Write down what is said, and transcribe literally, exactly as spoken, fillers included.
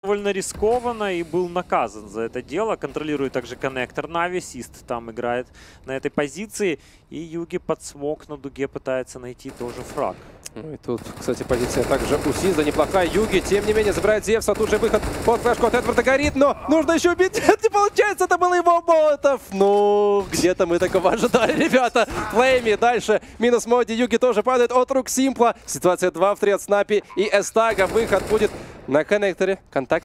довольно рискованно и был наказан за это дело. Контролирует также коннектор Нави. Сист там играет на этой позиции. И Юги под смог на дуге пытается найти тоже фраг. Ну и тут, кстати, позиция также у Сиза неплохая. Юги, тем не менее, забирает Зевса. Тут же выход под флешку от Эдварда горит, но нужно еще убить. Нет, не получается, это был его Молотов. Ну, где-то мы такого ожидали, ребята. Флейми дальше. Минус Моди. Юги тоже падает от рук Симпла. Ситуация два в три от Снапи и Эстага. Выход будет на коннекторе. Контакт.